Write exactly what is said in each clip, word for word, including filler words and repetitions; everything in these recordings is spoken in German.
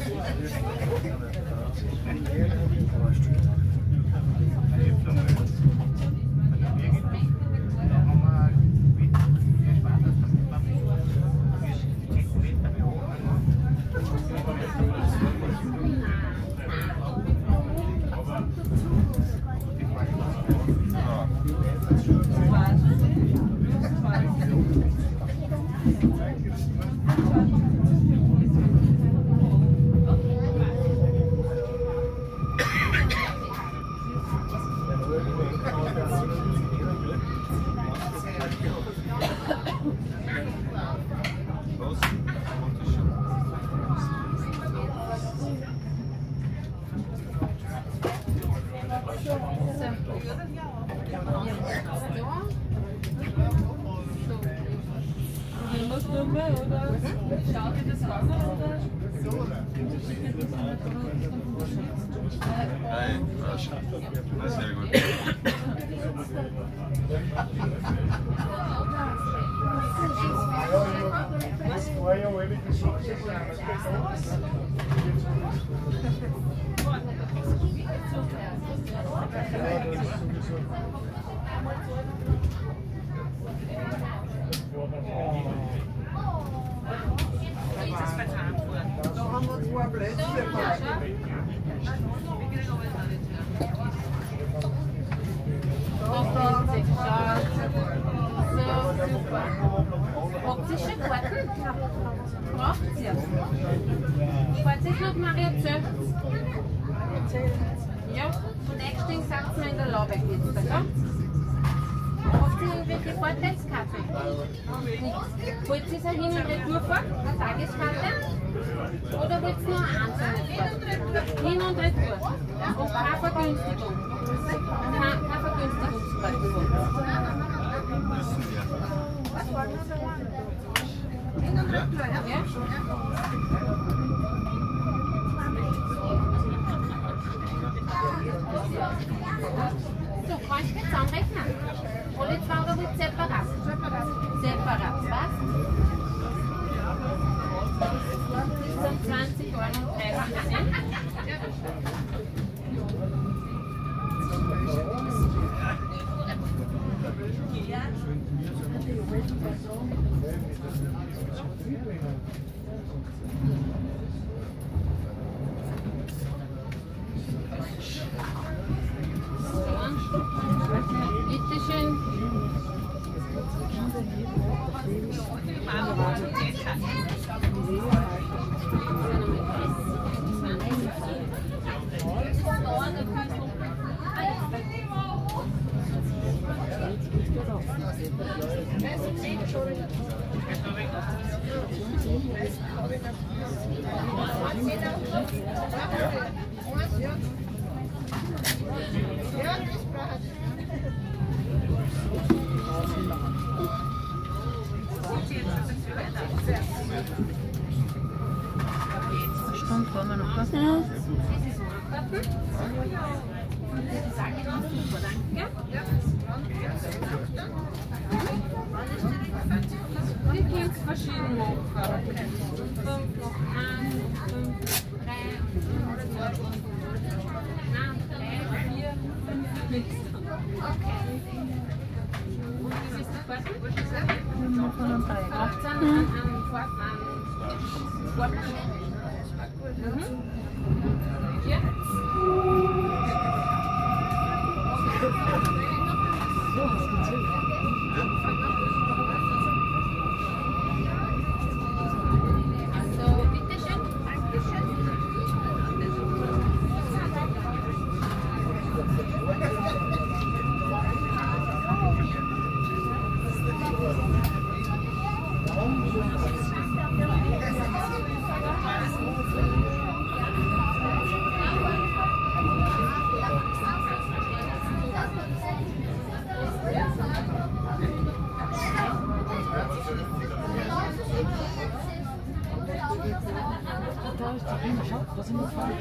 Nein, sehr gut. Da haben wir zwei Plätze. Habt ihr schon Karten? Braucht ihr? Falls ich noch Maria zählt. Ja, und eingestiegen sagt mir in der Laube jetzt, oder? Habt ihr irgendwelche Vorteilskarten? Nichts. Wollt ihr so Hin- und Retourfahrt? Eine Tageskarte? Oder wollt ihr nur eine einzelne Fahrt? Hin- und Retour. Und keine Vergünstigung. Keine, keine Vergünstigungskarte. Hin- und Retour, ja? So, kann ich jetzt anrechnen? Alle zwei oder wird separat? Separat, was? Das sind zwanzig einunddreißig Cent. Bitte schön. Stunde haben wir noch was? Ja. Die können es verschieden machen. fünf noch eins, fünf, drei, vier, fünf nichts. Und wie ist das Karte? Wir machen einen Dreieck. achtzehn an einen Vorfahren. Mhm. Ja. Also, bitteschön. Da ist die Biene, schau, da sind wir vorne.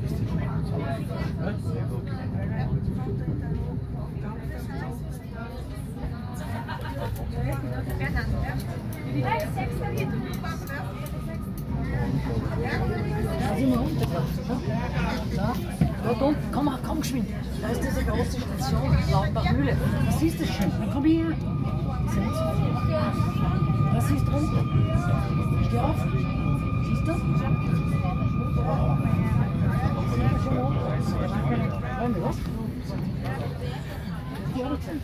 Da sind wir runtergekommen. Da, dort unten, komm, komm geschwind. Da ist diese große Station, Lautenbachmühle. Was ist das schön? Dann komm her. Was ist drunter? Steh auf. Siehst du? Wollen wir was? Die Ortsen.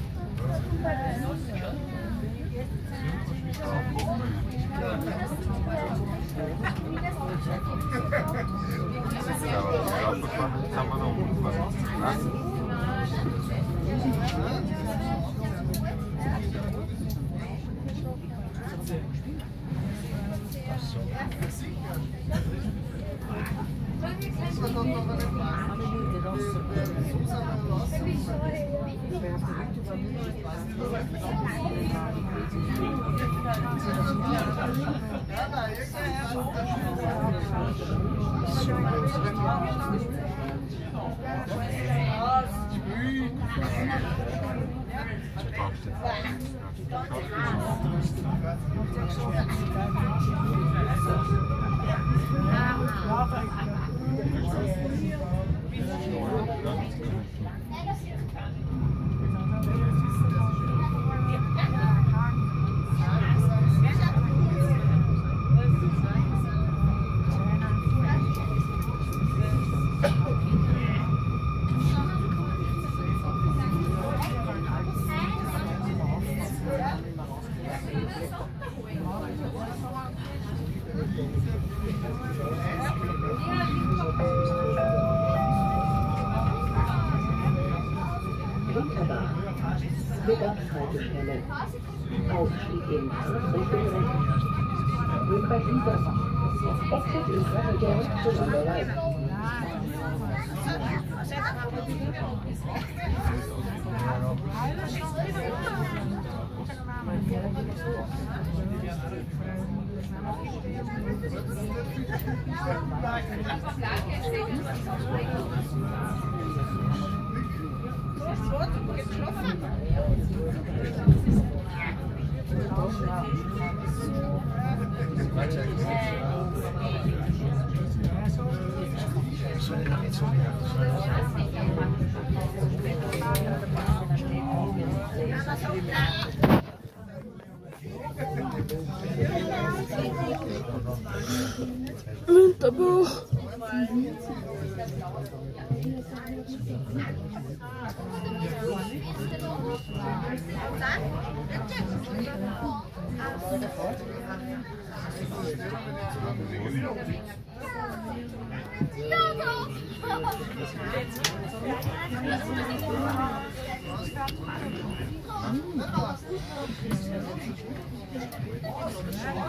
Mittagshaltestelle. Ausstieg in Richtung rechts. Rückwärts über. Exit is again to the right. Winterbuch. Ja,